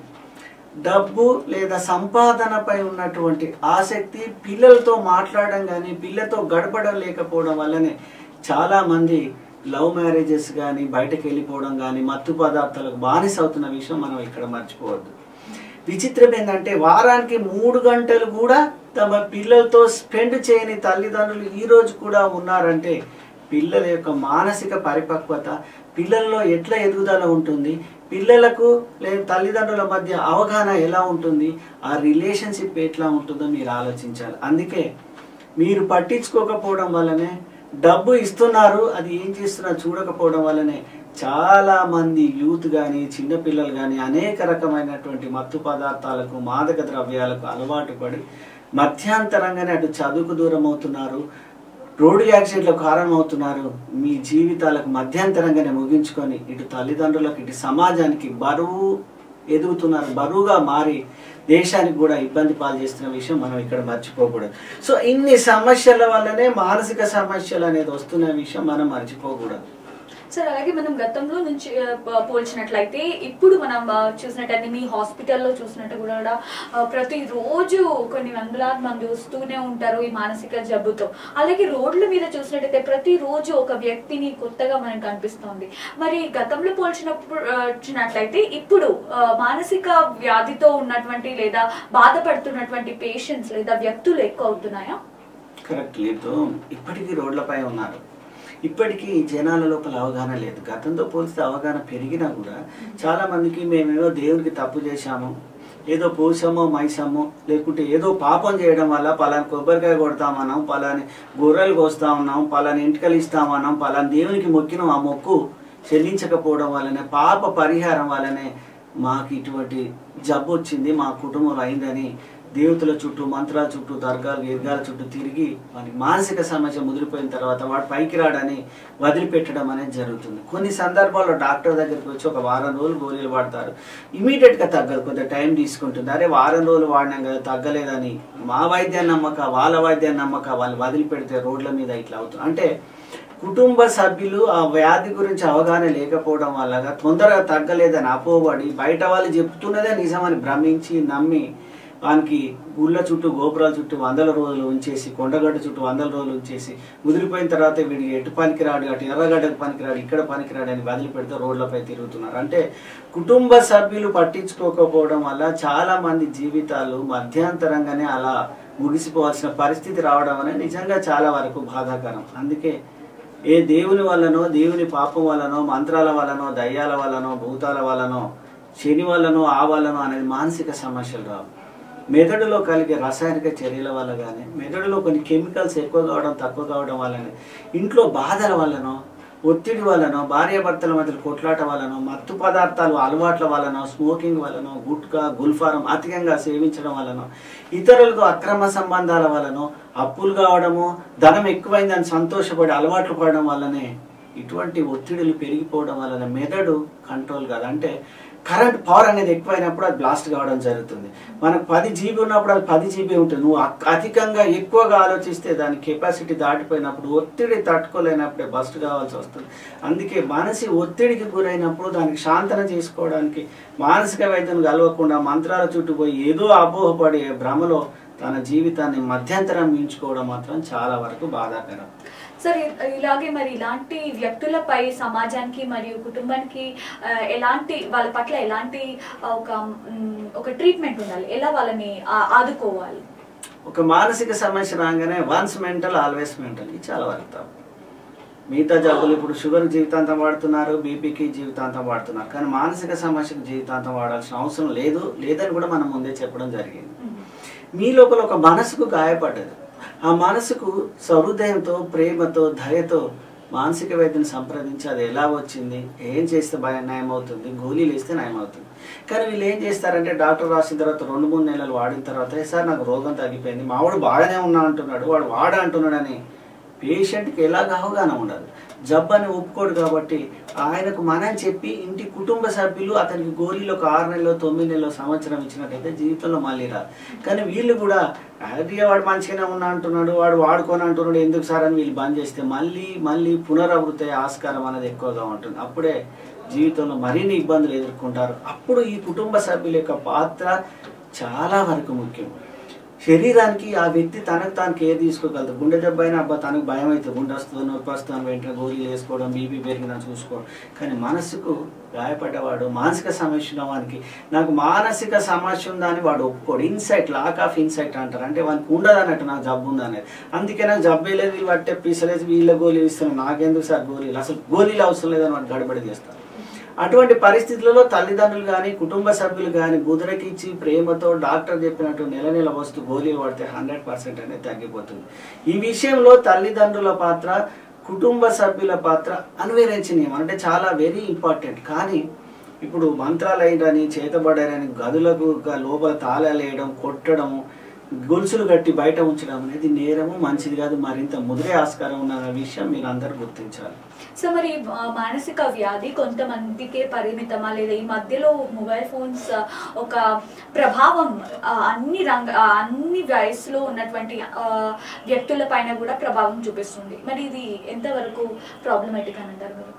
డబ్బు లేదా సంపాదనపై ఉన్నటువంటి ఆసక్తి, పిల్లలతో మాట్లాడడం కానీ పిల్లలతో గడపడం లేకపోవడం వల్లనే చాలామంది లవ్ మ్యారేజెస్ కానీ బయటకు వెళ్ళిపోవడం కానీ మత్తు పదార్థాలకు బానిస అవుతున్న విషయం మనం ఇక్కడ మర్చిపోవద్దు. విచిత్రం ఏంటంటే వారానికి మూడు గంటలు కూడా తమ పిల్లలతో స్పెండ్ చేయని తల్లిదండ్రులు ఈ రోజు కూడా ఉన్నారంటే పిల్లల యొక్క మానసిక పరిపక్వత, పిల్లల్లో ఎట్లా ఎదుగుదల ఉంటుంది, పిల్లలకు లేదా తల్లిదండ్రుల మధ్య అవగాహన ఎలా ఉంటుంది, ఆ రిలేషన్షిప్ ఎట్లా ఉంటుందో మీరు ఆలోచించాలి. అందుకే మీరు పట్టించుకోకపోవడం వల్లనే, డబ్బు ఇస్తున్నారు అది ఏం చేస్తున్నారు చూడకపోవడం వల్లనే చాలా మంది యూత్ కానీ చిన్నపిల్లలు కానీ అనేక రకమైనటువంటి మత్తు పదార్థాలకు, మాదక ద్రవ్యాలకు అలవాటు పడి మధ్యాంతరంగానే అటు చదువుకు దూరం అవుతున్నారు, రోడ్డు యాక్సిడెంట్లకు కారణం అవుతున్నారు. మీ జీవితాలకు మధ్యాంతరంగానే ముగించుకొని ఇటు తల్లిదండ్రులకు ఇటు సమాజానికి బరువు ఎదుగుతున్నారు. బరువుగా మారి దేశానికి కూడా ఇబ్బంది పాలు చేస్తున్న విషయం మనం ఇక్కడ మర్చిపోకూడదు. సో ఇన్ని సమస్యల వల్లనే మానసిక సమస్యలు అనేది వస్తున్న విషయం మనం మర్చిపోకూడదు. సార్ అలాగే మనం గతంలో నుంచి పోల్చినట్లయితే ఇప్పుడు మనం చూసినట్టయితే మీ హాస్పిటల్లో చూసినట్టు కూడా ప్రతిరోజు కొన్ని వందలాది మంది వస్తూనే ఉంటారు ఈ మానసిక జబ్బుతో. అలాగే రోడ్ల మీద చూసినట్టయితే ప్రతిరోజు ఒక వ్యక్తిని కొత్తగా మనకు కనిపిస్తుంది. మరి గతంలో పోల్చినప్పుడు వచ్చినట్లయితే ఇప్పుడు మానసిక వ్యాధితో ఉన్నటువంటి లేదా బాధపడుతున్నటువంటి పేషెంట్స్ లేదా వ్యక్తులు ఎక్కువ అవుతున్నాయా? కరెక్ట్ లేదు, ఇప్పటికీ రోడ్లపై ఉన్నారు. ఇప్పటికీ జనాల లోపల అవగాహన లేదు. గతంతో పోలిస్తే అవగాహన పెరిగినా కూడా చాలా మందికి మేమేదో దేవుడికి తప్పు చేశాము, ఏదో పోసామో మైసామో, లేకుంటే ఏదో పాపం చేయడం వల్ల పలాని కొబ్బరికాయ కొడతామన్నాం, పలాని గొర్రెలు కోస్తా ఉన్నాం, పలాని ఇంటికలు ఇస్తామన్నాం, పలాని దేవునికి మొక్కినాం, ఆ మొక్కు చెల్లించకపోవడం వల్లనే, పాప పరిహారం వల్లనే మాకు ఇటువంటి జబ్బు వచ్చింది, మా కుటుంబంలో అయిందని దేవతల చుట్టూ, మంత్రాల చుట్టూ, దర్గాలు దీర్ఘాల చుట్టూ తిరిగి వానికి మానసిక సమస్య ముదిరిపోయిన తర్వాత వాడు పైకి రాడని వదిలిపెట్టడం అనేది జరుగుతుంది. కొన్ని సందర్భాల్లో డాక్టర్ దగ్గరికి వచ్చి ఒక వారం రోజులు గోళీలు వాడతారు, ఇమీడియట్గా తగ్గదు, కొంత టైం తీసుకుంటుంది. అరే వారం రోజులు వాడినాం కదా తగ్గలేదని మా వైద్యాన్ని నమ్మక, వాళ్ళ వైద్యాన్ని నమ్మక వాళ్ళు వదిలిపెడితే రోడ్ల మీద ఇట్లా అవుతుంది. అంటే కుటుంబ సభ్యులు ఆ వ్యాధి గురించి అవగాహన లేకపోవడం వల్ల తొందరగా తగ్గలేదని అపోబడి బయట వాళ్ళు చెప్తున్నదే నిజమని భ్రమించి నమ్మి వానికి గుళ్ళ చుట్టూ, గోపురాల చుట్టూ వందల రోజులు ఉంచేసి, కొండగడ్డ చుట్టూ వందల రోజులు ఉంచేసి ముదిరిపోయిన తర్వాత వీడికి ఎటు పనికిరాడు, అటు ఎర్రగడ్డకు పనికిరాడు, ఇక్కడ పనికిరాడు అని వదిలిపెడితే రోడ్లపై తిరుగుతున్నారు. అంటే కుటుంబ సభ్యులు పట్టించుకోకపోవడం వల్ల చాలా మంది జీవితాలు మధ్యాంతరంగానే అలా ముగిసిపోవాల్సిన పరిస్థితి రావడం అనేది నిజంగా చాలా వరకు బాధాకరం. అందుకే ఏ దేవుని వల్లనో, దేవుని పాపం వల్లనో, మంత్రాల వల్లనో, దయ్యాల వల్లనో, భూతాల వల్లనో, శని వల్లనో, ఆ వల్లనో అనేది మానసిక సమస్యలు రావు. మెదడులో కలిగే రసాయనిక చర్యల వల్ల కానీ, మెదడులో కొన్ని కెమికల్స్ ఎక్కువ కావడం, తక్కువ కావడం వల్లనే, ఇంట్లో బాధల వల్లనో, ఒత్తిడి వల్లనో, భార్యాభర్తల మధ్య కొట్లాట వల్లనో, మత్తు పదార్థాలు అలవాట్ల వల్లనో, స్మోకింగ్ వల్లనో, గుట్కా, గుల్ఫారం అధికంగా సేవించడం వల్లనో, ఇతరులతో అక్రమ సంబంధాల వల్లనో, అప్పులు కావడము, ధనం ఎక్కువైందని సంతోషపడి అలవాట్లు పడడం వల్లనే ఇటువంటి ఒత్తిడులు పెరిగిపోవడం వలన మెదడు కంట్రోల్ కాదు. అంటే కరెంట్ పవర్ అనేది ఎక్కువైనప్పుడు అది బ్లాస్ట్ కావడం జరుగుతుంది. మనకు పది జీబీ ఉన్నప్పుడు అది పది జీబీ ఉంటుంది. నువ్వు అధికంగా ఎక్కువగా ఆలోచిస్తే దాని కెపాసిటీ దాటిపోయినప్పుడు, ఒత్తిడి తట్టుకోలేనప్పుడే బస్ట్ కావాల్సి వస్తుంది. అందుకే మనసి ఒత్తిడికి గురైనప్పుడు దానికి శాంతన చేసుకోవడానికి మానసిక వైద్యం కలవకుండా మంత్రాల చుట్టూ పోయి ఏదో అపోహపడి భ్రమలో తన జీవితాన్ని మధ్యంతరం మించుకోవడం మాత్రం చాలా వరకు బాధాకరం. సార్, ఇలాగే మరి ఇలాంటి వ్యక్తులపై సమాజానికి మరియు కుటుంబానికి ఎలాంటి, వాళ్ళ పట్ల ఎలాంటి ఒక ఒక ట్రీట్మెంట్ ఉండాలి, ఎలా వాళ్ళని ఆదుకోవాలి? ఒక మానసిక సమస్య రాగానే వన్స్ మెంటల్ ఆల్వేస్ మెంటల్, ఇది చాలా వరకు మిగతా జబ్బులు ఇప్పుడు షుగర్ జీవితాంతం వాడుతున్నారు, బీపీకి జీవితాంతం వాడుతున్నారు, కానీ మానసిక సమస్యకు జీవితాంతం వాడాల్సిన అవసరం లేదు లేదని కూడా మనం ముందే చెప్పడం జరిగింది. మీ లోపల ఒక మనసుకు గాయపడ్డది, ఆ మనసుకు సహృదయంతో, ప్రేమతో, దయతో మానసిక వైద్యుని సంప్రదించి అది ఎలా వచ్చింది, ఏం చేస్తే భయం నయం అవుతుంది, గోళీలు వేస్తే నయం అవుతుంది. కానీ వీళ్ళు ఏం చేస్తారంటే డాక్టర్ రాసిన తర్వాత రెండు మూడు నెలలు వాడిన తర్వాత సార్ నాకు రోగం తగ్గిపోయింది, మావాడు బాగానే ఉన్నా అంటున్నాడు, వాడు వాడ అంటున్నాడని పేషెంట్కి ఎలాగ అవగాహన ఉండదు. జబ్బని ఒప్పుకోడు కాబట్టి ఆయనకు మనం చెప్పి ఇంటి కుటుంబ సభ్యులు అతనికి గోళీలో ఒక ఆరు నెలలో, తొమ్మిది నెలలో, సంవత్సరం ఇచ్చినట్టయితే జీవితంలో మళ్ళీ రాదు. కానీ వీళ్ళు కూడా అదే వాడు మంచిగానే ఉన్నా అంటున్నాడు, వాడు వాడుకొని అంటున్నాడు ఎందుకు సార్ అని వీళ్ళు బంద్ చేస్తే మళ్ళీ మళ్ళీ పునరావృతి ఆస్కారం అనేది ఎక్కువగా ఉంటుంది. అప్పుడే జీవితంలో మరిన్ని ఇబ్బందులు ఎదుర్కొంటారు. అప్పుడు ఈ కుటుంబ సభ్యుల యొక్క పాత్ర చాలా వరకు ముఖ్యం. శరీరానికి ఆ వ్యక్తి తనకు తాను కేర్ తీసుకోగలదు. గుండె జబ్బు అయినా అబ్బా తనకు భయం అవుతుంది, గుండె వస్తుంది, నొప్పి వస్తుంది, వెంటనే గోళీలు వేసుకోవడం, బీపీ పెరిగినా చూసుకోవడం. కానీ మనసుకు గాయపడ్డవాడు, మానసిక సమస్య ఉన్న వానికి నాకు మానసిక సమస్య ఉందా అని వాడు ఒప్పుకోడు. ఇన్సైట్, లాక్ ఆఫ్ ఇన్సైట్ అంటారు. అంటే వానికి ఉండదు అన్నట్టు నాకు జబ్బు ఉంది అనేది. అందుకే నాకు జబ్బు లేదు, వీళ్ళు పట్టే పీసలేసి వీళ్ళ గోళీలు ఇస్తున్నాను, నాకెందుకు సార్ గోళీలు, అసలు గోళీలు అవసరం లేదని వాడు గడబడి చేస్తారు. అటువంటి పరిస్థితులలో తల్లిదండ్రులు కానీ, కుటుంబ సభ్యులు కానీ బుదరకిచ్చి ప్రేమతో డాక్టర్ చెప్పినట్టు నెల నెల వస్తూ గోళీలు పడితే హండ్రెడ్ పర్సెంట్ అనేది తగ్గిపోతుంది. ఈ విషయంలో తల్లిదండ్రుల పాత్ర, కుటుంబ సభ్యుల పాత్ర అన్వేషణీయం, అంటే చాలా వెరీ ఇంపార్టెంట్. కానీ ఇప్పుడు మంత్రాలు వేయడని, చేతబడారని, గదులకు లోపల తాళాలు వేయడం, కొట్టడము, గొలుసులు కట్టి బయట ఉంచడం అనేది నేరము, మంచిది కాదు, మరింత ముదిరే ఆస్కారం ఉన్న విషయం మీరు అందరూ గుర్తించాలి. సో మరి మానసిక వ్యాధి కొంతమందికే పరిమితమా, లేదా ఈ మధ్యలో మొబైల్ ఫోన్స్ ఒక ప్రభావం అన్ని రంగ అన్ని వయసులో ఉన్నటువంటి వ్యక్తుల పైన కూడా ప్రభావం చూపిస్తుంది? మరి ఇది ఎంతవరకు ప్రాబ్లమేటిక్ అని అంటారు మీరు?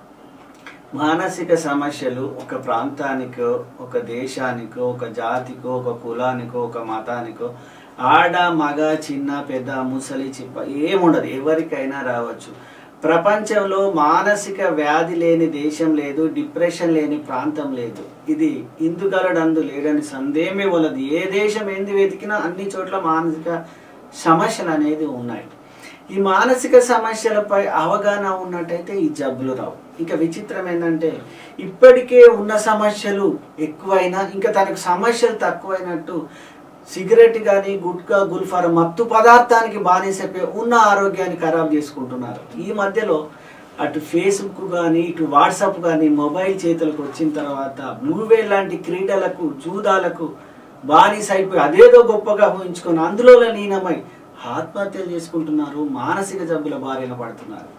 మానసిక సమస్యలు ఒక ప్రాంతానికో, ఒక దేశానికో, ఒక జాతికో, ఒక కులానికో, ఒక మతానికో, ఆడ మగ చిన్న పెద్ద ముసలి చిప్ప ఏముండదు, ఎవరికైనా రావచ్చు. ప్రపంచంలో మానసిక వ్యాధి లేని దేశం లేదు, డిప్రెషన్ లేని ప్రాంతం లేదు. ఇది ఇందుగలడందు లేడని సందేహమే వలదు. ఏ దేశం ఏంది వెతికినా అన్ని చోట్ల మానసిక సమస్యలు అనేది ఉన్నాయి. ఈ మానసిక సమస్యలపై అవగాహన ఉన్నట్టయితే ఈ జబ్బులు రావు. ఇంకా విచిత్రం ఏంటంటే ఇప్పటికే ఉన్న సమస్యలు ఎక్కువైనా ఇంకా తనకు సమస్యలు తక్కువైనట్టు సిగరెట్ కానీ, గుట్కా, గుల్ఫార్ మత్తు పదార్థానికి బానిసైపోయి ఉన్న ఆరోగ్యాన్ని ఖరాబ్ చేసుకుంటున్నారు. ఈ మధ్యలో అటు ఫేస్బుక్ కానీ ఇటు వాట్సాప్ కానీ మొబైల్ చేతులకు వచ్చిన తర్వాత బ్లూవేల్ లాంటి క్రీడలకు జూదాలకు బానిస అయిపోయి అదేదో గొప్పగా ఊహించుకొని అందులో లీనమై ఆత్మహత్యలు చేసుకుంటున్నారు, మానసిక జబ్బుల బారిన పడుతున్నారు.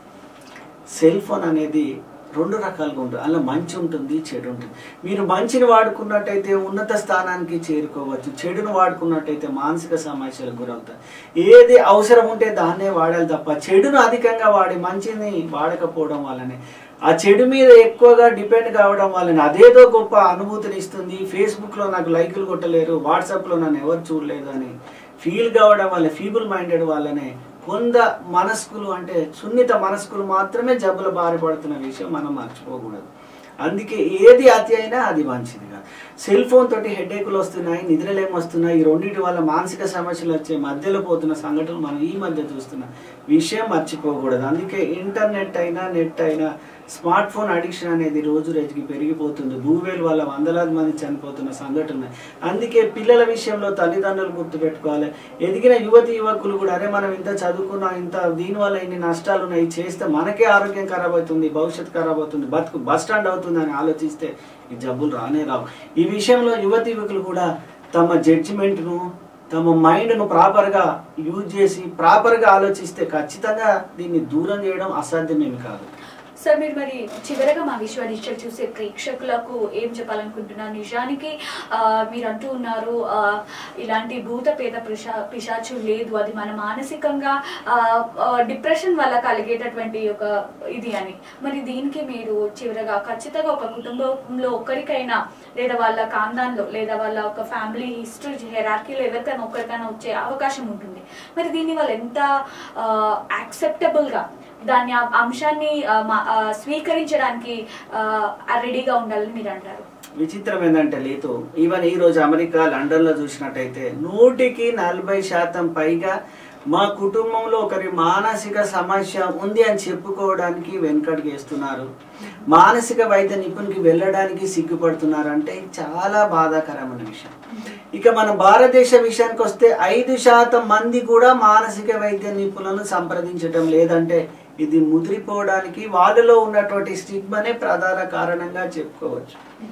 సెల్ ఫోన్ అనేది రెండు రకాలుగా ఉంటుంది. అలా మంచి ఉంటుంది, చెడు ఉంటుంది. మీరు మంచిని వాడుకున్నట్టయితే ఉన్నత స్థానానికి చేరుకోవచ్చు, చెడును వాడుకున్నట్టయితే మానసిక సమస్యలకు గురవుతారు. ఏది అవసరం ఉంటే దాన్నే వాడాలి తప్ప చెడును అధికంగా వాడి మంచిని వాడకపోవడం వల్లనే, ఆ చెడు మీద ఎక్కువగా డిపెండ్ కావడం వల్లనే అదేదో గొప్ప అనుభూతిని ఇస్తుంది. ఫేస్బుక్లో నాకు లైకులు కొట్టలేరు, వాట్సాప్లో నన్ను ఎవరు చూడలేదు అని ఫీల్ కావడం వల్ల, ఫీబుల్ మైండెడ్ వాళ్ళనే కొంత మనస్కులు అంటే సున్నిత మనస్కులు మాత్రమే జబ్బుల బారి పడుతున్న విషయం మనం మర్చిపోకూడదు. అందుకే ఏది అతి అయినా అది మంచిది కాదు. సెల్ ఫోన్ తోటి హెడేకులు వస్తున్నాయి, నిద్రలేమి వస్తున్నాయి. ఈ రెండింటి వల్ల మానసిక సమస్యలు వచ్చే మధ్యలో పోతున్న సంఘటనలు మనం ఈ మధ్య చూస్తున్న విషయం మర్చిపోకూడదు. అందుకే ఇంటర్నెట్ అయినా నెట్ అయినా స్మార్ట్ ఫోన్ అడిక్షన్ అనేది రోజు రోజుకి పెరిగిపోతుంది. భూవేలు వల్ల వందలాది మంది చనిపోతున్న సంఘటన. అందుకే పిల్లల విషయంలో తల్లిదండ్రులు గుర్తుపెట్టుకోవాలి. ఎదిగిన యువతి యువకులు కూడా అరే మనం ఇంత చదువుకున్నా, ఇంత దీనివల్ల ఇన్ని నష్టాలు ఉన్నాయి, చేస్తే మనకే ఆరోగ్యం ఖరాబ్ అవుతుంది, భవిష్యత్తు ఖరాబ్ అవుతుంది, బతుకు బస్ స్టాండ్ అవుతుంది అని ఆలోచిస్తే ఈ జబ్బులు రానే రావు. ఈ విషయంలో యువతి యువకులు కూడా తమ జడ్జిమెంట్ను, తమ మైండ్ను ప్రాపర్గా యూజ్ చేసి ప్రాపర్గా ఆలోచిస్తే ఖచ్చితంగా దీన్ని దూరం చేయడం అసాధ్యమేమి కాదు. సార్, మీరు మరి చివరగా మా విశ్వ డిజిటల్ చూసే ప్రేక్షకులకు ఏం చెప్పాలనుకుంటున్నారు? నిజానికి మీరు అంటూ ఉన్నారు ఇలాంటి భూత పేద పిశా పిశాచు లేదు, అది మన మానసికంగా డిప్రెషన్ వల్ల కలిగేటటువంటి ఒక ఇది అని. మరి దీనికి మీరు చివరగా ఖచ్చితంగా ఒక కుటుంబంలో ఒక్కరికైనా లేదా వాళ్ళ ఖాందాన్లో లేదా వాళ్ళ ఒక ఫ్యామిలీ హిస్టరీ హెరార్కీలో ఎవరికైనా ఒక్కరికైనా వచ్చే అవకాశం ఉంటుంది. మరి దీన్ని వాళ్ళు ఎంత యాక్సెప్టబుల్గా దాన్ని ఆ అంశాన్ని స్వీకరించడానికి రెడీగా ఉండాలని మీరు అంటారు? విచిత్రం ఏంటంటే లేదు, ఈవెన్ ఈ రోజు అమెరికా లండన్ లో చూసినట్టయితే నూటికి నలభై శాతం పైగా మా కుటుంబంలో ఒకరి మానసిక సమస్య ఉంది అని చెప్పుకోవడానికి వెనుకడుగేస్తున్నారు. మానసిక వైద్య నిపుణునికి వెళ్ళడానికి సిగ్గుపడుతున్నారు. అంటే చాలా బాధాకరమైన విషయం. ఇక మన భారతదేశ విషయానికి వస్తే ఐదు శాతం మంది కూడా మానసిక వైద్య నిపుణులను సంప్రదించడం లేదంటే ఇది ముదిరిపోవడానికి వాళ్ళలో ఉన్నటువంటి స్టిగ్మానే ప్రధాన కారణంగా చెప్పుకోవచ్చు.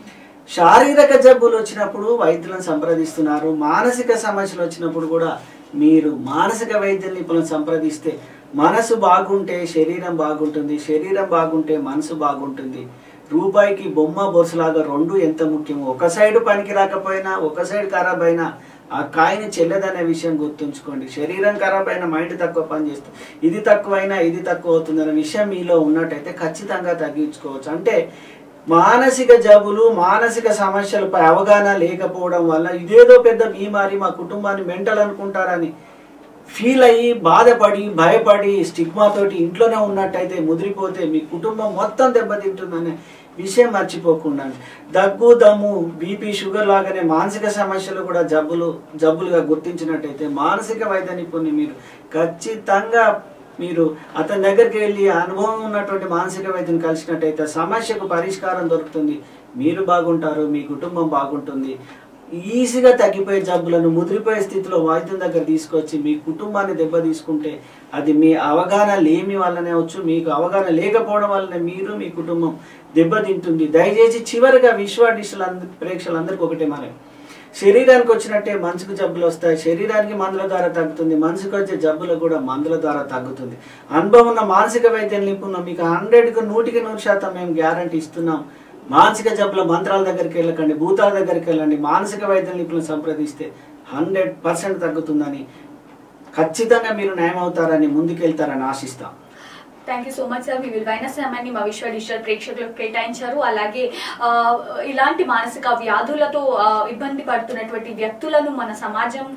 శారీరక జబ్బులు వచ్చినప్పుడు వైద్యులను సంప్రదిస్తున్నారు, మానసిక సమస్యలు వచ్చినప్పుడు కూడా మీరు మానసిక వైద్య నిపుణులను సంప్రదిస్తే మనసు బాగుంటే శరీరం బాగుంటుంది, శరీరం బాగుంటే మనసు బాగుంటుంది. రూపాయికి బొమ్మ బొరుసులాగా రెండు ఎంత ముఖ్యమో, ఒక సైడ్ పనికి రాకపోయినా ఒక సైడ్ ఖరాబ్ అయినా ఆ కాయని చెల్లదనే విషయం గుర్తుంచుకోండి. శరీరం ఖరాబ్ అయినా మైండ్ తక్కువ పనిచేస్తుంది, ఇది తక్కువైనా ఇది తక్కువ అవుతుంది అనే విషయం మీలో ఉన్నట్టయితే ఖచ్చితంగా తగ్గించుకోవచ్చు. అంటే మానసిక జబ్బులు, మానసిక సమస్యలపై అవగాహన లేకపోవడం వల్ల ఇదేదో పెద్ద బీమారి, మా కుటుంబాన్ని మెంటల్ అనుకుంటారని ఫీల్ అయ్యి బాధపడి భయపడి స్టిగ్మా తోటి ఇంట్లోనే ఉన్నట్టయితే ముదిరిపోతే మీ కుటుంబం మొత్తం దెబ్బతింటుందనే విషయం మర్చిపోకుండా, దగ్గు దమ్ము బీపీ షుగర్ లాగానే మానసిక సమస్యలు కూడా జబ్బులు జబ్బులుగా గుర్తించినట్టయితే మానసిక వైద్య నిపుణుని మీరు ఖచ్చితంగా మీరు అతని దగ్గరికి వెళ్ళి అనుభవం ఉన్నటువంటి మానసిక వైద్యుని కలిసినట్టయితే సమస్యకు పరిష్కారం దొరుకుతుంది, మీరు బాగుంటారు, మీ కుటుంబం బాగుంటుంది. ఈజీగా తగ్గిపోయే జబ్బులను ముదిరిపోయే స్థితిలో వైద్యం దగ్గర తీసుకొచ్చి మీ కుటుంబాన్ని దెబ్బ తీసుకుంటే అది మీ అవగాహన లేమి వల్లనే వచ్చు, మీకు అవగాహన లేకపోవడం వల్లనే మీరు మీ కుటుంబం దెబ్బతింటుంది. దయచేసి చివరిగా విశ్వ డిజిటల్ ప్రేక్షకులందరికీ ఒకటే మనం, శరీరానికి వచ్చినట్టే మనసుకు జబ్బులు వస్తాయి, శరీరానికి మందుల ద్వారా తగ్గుతుంది, మనసుకు వచ్చే జబ్బులు కూడా మందుల ద్వారా తగ్గుతుంది. అనుభవం ఉన్న మానసిక వైద్యం నిపుణులు మీకు హండ్రెడ్కు నూటికి నూరు శాతం మేము గ్యారంటీ ఇస్తున్నాం. మానసిక జబ్బుల మంత్రాల దగ్గరికి వెళ్ళకండి, భూతాల దగ్గరికి వెళ్ళండి, మానసిక వైద్య నిపుణులను సంప్రదిస్తే హండ్రెడ్ పర్సెంట్ తగ్గుతుందని, ఖచ్చితంగా మీరు న్యాయం అవుతారని ముందుకెళ్తారని ఆశిస్తాం. Thank you so much sir. మీ విలువైన సమయాన్ని మా విశ్వ డిజిటల్ ప్రేక్షకులకు కేటాయించారు. అలాగే ఇలాంటి మానసిక వ్యాధులతో ఇబ్బంది పడుతున్నటువంటి వ్యక్తులను మన సమాజం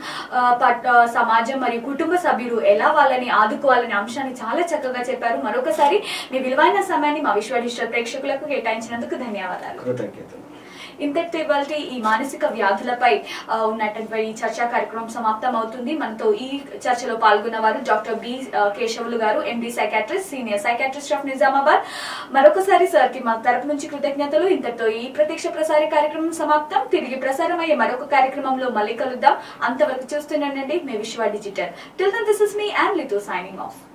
సమాజం మరియు కుటుంబ సభ్యులు ఎలా వాళ్ళని ఆదుకోవాలనే అంశాన్ని చాలా చక్కగా చెప్పారు. మరొకసారి మీ విలువైన సమయాన్ని మా విశ్వ డిజిటల్ ప్రేక్షకులకు కేటాయించినందుకు ధన్యవాదాలు. కృతజ్ఞతలు. ఇంతటితో ఇవాళ ఈ మానసిక వ్యాధులపై ఉన్నటువంటి ఈ చర్చా కార్యక్రమం సమాప్తం అవుతుంది. మనతో ఈ చర్చలో పాల్గొన్న వారు డాక్టర్ బి కేశవులు గారు, MD psychiatrist, senior psychiatrist of Nizamabad. మరొకసారి సార్ కి మా తరపు నుంచి కృతజ్ఞతలు. ఇంతటితో ఈ ప్రత్యక్ష ప్రసార కార్యక్రమం సమాప్తం. తిరిగి ప్రసారం అయ్యే మరొక కార్యక్రమంలో మళ్ళీ కలుద్దాం. అంతవరకు చూస్తుండండి మీ Vishwa digital. Till then this is me and లితో సైనింగ్ ఆఫ్.